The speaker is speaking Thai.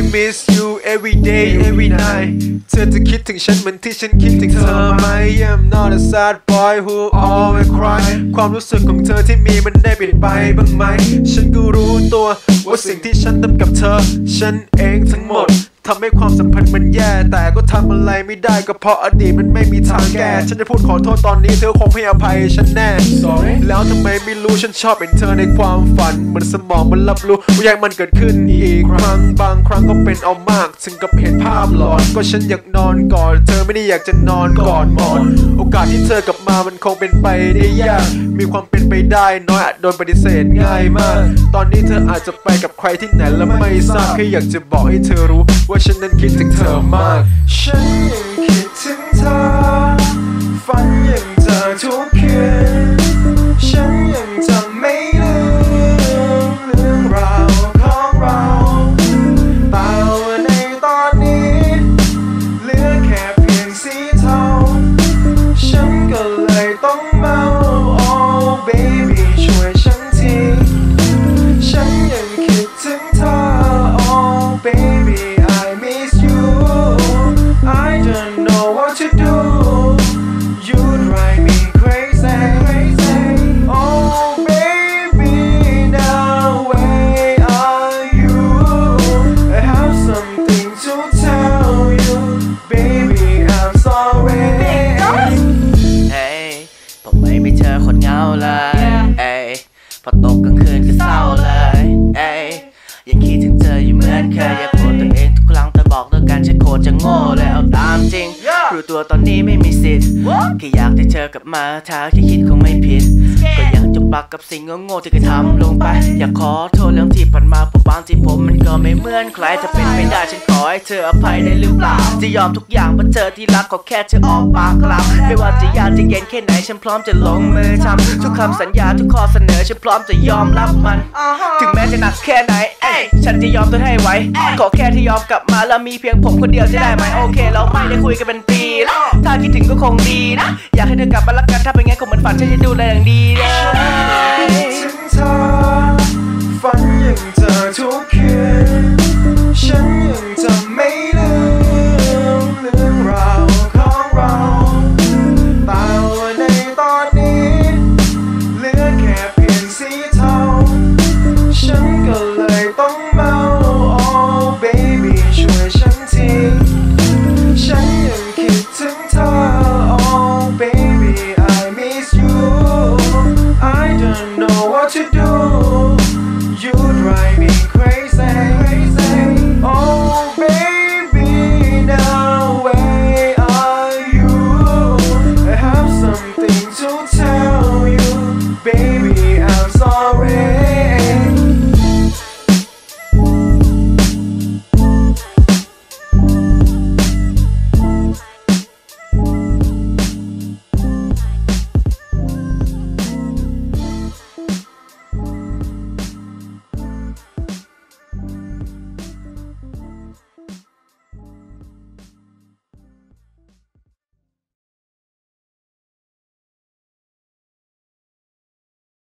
miss you every day every night เธอจะคิดถึงฉันเหมือนที่ฉันคิดถึงเธอไหม I'm not a sad boy who always cry ความรู้สึกของเธอที่มีมันได้เปลี่ยนไปบ้างไหมฉันก็รู้ตัวว่าสิ่งที่ฉันทำกับเธอฉันเองทั้งหมดทำให้ความสัมพันธ์มันแย่แต่ก็ทำอะไรไม่ได้ก็เพราะอดีตมันไม่มีทางแก้ฉันจะพูดขอโทษตอนนี้เธอคงให้อภัยฉันแน่ Sorry แล้วทำไมไม่รู้ฉันชอบเป็นเธอในความฝันเหมือนสมองมันรับรู้ว่าอยากมันเกิดขึ้นอีกครั้งบางครั้งก็เป็นเอามากถึงกับเห็นภาพหลอนก็ฉันอยากนอนกอดเธอไม่ได้อยากจะนอนกอดหมอนโอกาสที่เธอกลับมามันคงเป็นไปได้ยากมีความเป็นไปได้น้อยอาจโดนปฏิเสธง่ายมากตอนนี้เธออาจจะไปกับใครที่ไหนแล้วไม่ทราบแค่อยากจะบอกให้เธอรู้ว่าฉันนั้นคิดถึงเธอมากฉันยังคิดถึงเธอฝันยังเธอทุกคืนฉันยังจำไม่ลืมเรื่องราวของเราแต่ว่าในตอนนี้เหลือแค่เพียงสีเทาฉันก็เลยต้องเมา Oh baby ช่วยฉันทีฉันยังคิดถึงเธอ Oh baby I miss you I don't know what to do You drive me crazy Oh baby now where are you I have something to tell you Baby I'm sorry เฮ้ยผมไม่เจอคนเหงาเลยเอ้ยพอตกกลางคืนก็เศร้าเลยเอ้ยยังคิดถึงเธออยู่เหมือนเคยอย่าโกรธตัวเองทุกครั้งแต่บอกด้วยกันฉันโคตรจะโง่เลยเอาตามจริงรู้ตัวตอนนี้ไม่มีสิทธิ์แค่อยากได้เธอกลับมาถ้าแค่คิดคงไม่ผิดก็ยังจมปักกับสิ่งโง่ๆที่เคยทำลงไปอยากขอโทษเรื่องที่ผ่านมาเพราะบางที่ผมมันก็ไม่เหมือนใครถ้าเป็นไม่ได้ฉันขอให้เธออภัยได้หรือเปล่าจะยอมทุกอย่างเพื่อเธอที่รักขอแค่เธอออกปากกลับไม่ว่าจะยากจะเย็นแค่ไหนฉันพร้อมจะลงมือทำทุกคำสัญญาทุกข้อเสนอฉันพร้อมจะยอมรับมันถึงแม้จะหนักแค่ไหนฉันจะยอมตัวให้ไว้ขอแค่ที่ยอมกลับมาแล้วมีเพียงผมคนเดียวจะได้ไหมโอเคเราไม่ได้คุยกันเป็นปีแล้วถ้าคิดถึงก็คงดีนะอยากให้เธอกลับมารักกันถ้าเป็นงั้นคงเหมือนฝันฉันจะดูแลอย่างดีนะ